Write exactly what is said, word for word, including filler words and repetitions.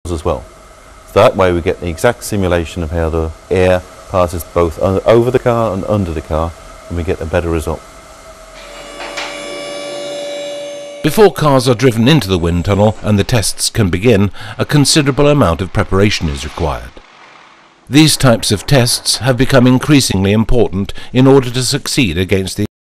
as well. So that way we get the exact simulation of how the air passes both over the car and under the car, and we get a better result. Before cars are driven into the wind tunnel and the tests can begin, a considerable amount of preparation is required. These types of tests have become increasingly important in order to succeed against the